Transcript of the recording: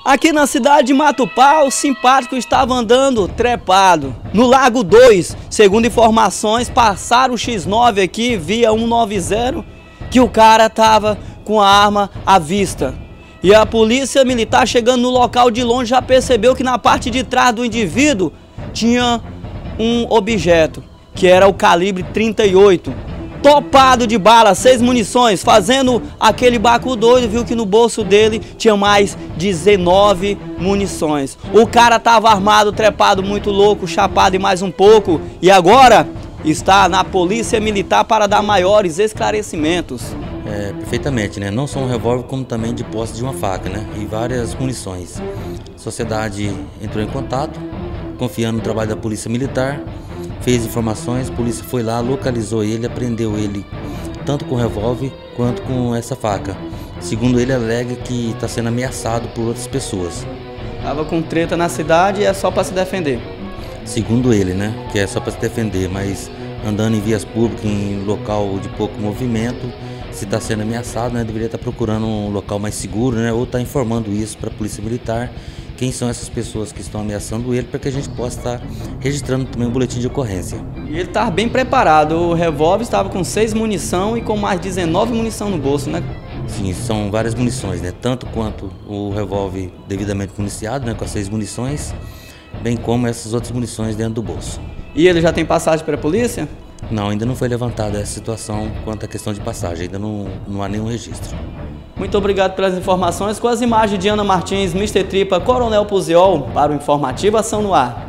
Aqui na cidade de Matupá, o simpático estava andando trepado no Lago 2. Segundo informações, passaram o X9 aqui via 190, que o cara estava com a arma à vista. E a polícia militar, chegando no local de longe, já percebeu que na parte de trás do indivíduo tinha um objeto, que era o calibre 38. Topado de bala, 6 munições, fazendo aquele baco doido, viu que no bolso dele tinha mais 19 munições. O cara tava armado, trepado, muito louco, chapado e mais um pouco, e agora está na polícia militar para dar maiores esclarecimentos. Perfeitamente, né? Não só um revólver, como também de posse de uma faca, né? E várias munições. A sociedade entrou em contato, confiando no trabalho da polícia militar, fez informações, a polícia foi lá, localizou ele, apreendeu ele tanto com revólver quanto com essa faca. Segundo ele, alega que está sendo ameaçado por outras pessoas. Tava com treta na cidade e é só para se defender. Segundo ele, né? Que é só para se defender, mas andando em vias públicas, em local de pouco movimento, se está sendo ameaçado, né? Deveria estar procurando um local mais seguro, né? Ou está informando isso para a polícia militar. Quem são essas pessoas que estão ameaçando ele, para que a gente possa estar registrando também um boletim de ocorrência. E ele estava bem preparado, o revólver estava com 6 munição e com mais 19 munição no bolso, né? Sim, são várias munições, né? Tanto quanto o revólver devidamente municiado, né? Com as 6 munições, bem como essas outras munições dentro do bolso. E ele já tem passagem para a polícia? Não, ainda não foi levantada essa situação quanto à questão de passagem, ainda não há nenhum registro. Muito obrigado pelas informações. Com as imagens de Ana Martins, Mr. Tripa, Coronel Puziol, para o Informativo Ação no Ar.